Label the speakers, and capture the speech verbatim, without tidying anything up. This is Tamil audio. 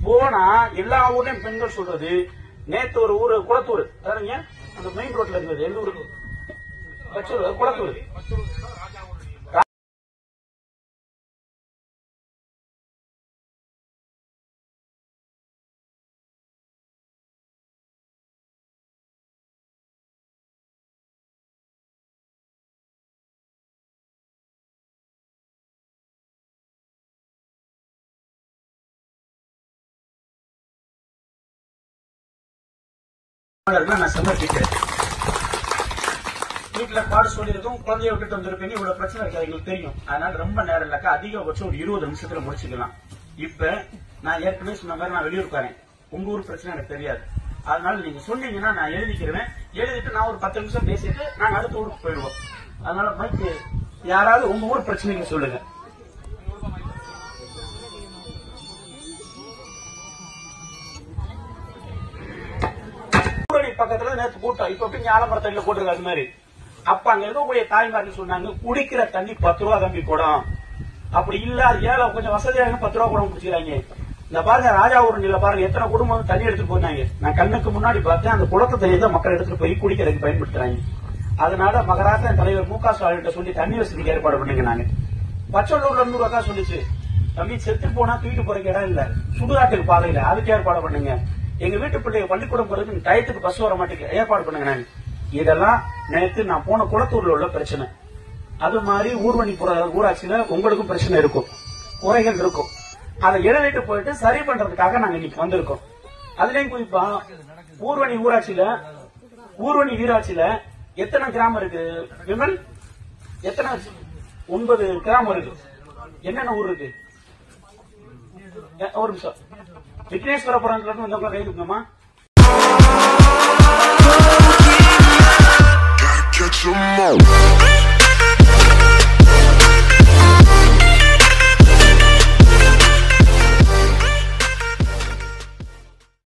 Speaker 1: போனா எல்லா ஊர்லயும் பெண்கள் சொல்றது, நேத்து ஒரு ஊரு குளத்தூர் பாருங்க, அந்த மெயின் ரோட்ல இருந்தது எந்த ஊருக்கு குளத்தூர் நான் சமர்ப்பிக்கிறேன். வீட்டுல பாடு சொல்லியிருக்கோம், குழந்தைய விட்டுட்டு வந்திருப்பீங்க, இவ்வளவு பிரச்சனை இருக்காது எங்களுக்கு தெரியும். அதனால ரொம்ப நேரம் இல்லக்கா, அதிகபட்சம் ஒரு இருபது நிமிஷத்துல முடிச்சுக்கலாம். இப்ப நான் ஏற்கனவே சொன்ன மாதிரி நான் வெளியூருக்காரன், உங்க ஊர் பிரச்சனை எனக்கு தெரியாது. அதனால நீங்க சொன்னீங்கன்னா நான் எழுதிக்கிறேன். எழுதிட்டு நான் ஒரு பத்து நிமிஷம் பேசிட்டு நாங்க அடுத்த ஊருக்கு போயிடுவோம். அதனால மைக்கு யாராவது உங்க ஊர் பிரச்சனைங்க சொல்லுங்க. பக்கத்துல நேற்று கூட்டம், இப்ப எப்படி ஆலமரத்தடியில போட்டிருக்காரு அது மாதிரி. அப்ப அங்க இருக்கக்கூடிய தாய்மார்கள் சொன்னாங்க, குடிக்கிற தண்ணி பத்து ரூபா தம்பி குடம், அப்படி இல்ல ஏழை கொஞ்சம் வசதியாக பத்து ரூபா குடம் குடிச்சுக்கிறாங்க. இந்த பாருங்க ராஜாவூர்ல பாருங்க எத்தனை குடும்பம் வந்து தண்ணி எடுத்துட்டு போனாங்க. நான் கண்ணுக்கு முன்னாடி பார்த்தேன், அந்த குளத்தை தண்ணி தான் மக்கள் எடுத்துட்டு போய் குடிக்கிறதுக்கு பயன்படுத்துறாங்க. அதனால மகராசன் தலைவர் மு க ஸ்டாலின் சொல்லி தண்ணி வசதிக்கு ஏற்பாடு பண்ணுங்க. நாங்க பச்சளூர்ல நூறு ரூபா சொல்லிச்சு, தம்பி செத்து போனா தூக்கிட்டு போறதுக்கு இடம் இல்ல, சுடுகாட்டுக்கு பாதை இல்ல, அதுக்கு ஏற்பாடு பண்ணுங்க. எங்க வீட்டு பிள்ளைங்க பள்ளிக்கூடம் போறதுக்கு டயத்துக்கு பஸ் வர மாட்டேங்க, ஏற்பாடு பண்ணுங்க. நாங்க இதெல்லாம் நேற்று நான் போன குளத்தூர்ல உள்ள பிரச்சனை. அது மாதிரி ஊர்வனிப்புற ஊராட்சியில உங்களுக்கும் பிரச்சனை இருக்கும், குறைகள் இருக்கும். அதை எழுதிட்டு போயிட்டு சரி பண்றதுக்காக நாங்க இன்னைக்கு வந்திருக்கோம். அதுலயும் குறிப்பா ஊர்வனி ஊராட்சியில ஊர்வனி வீராட்சியில எத்தனை கிராமம் இருக்கு விமல்? எத்தனை? ஒன்பது கிராமம் இருக்கு. என்னென்ன ஊர் இருக்கு? ஒரு நிமிஷம். விக்னேஸ்வரபுரம் கைது இருக்குமா?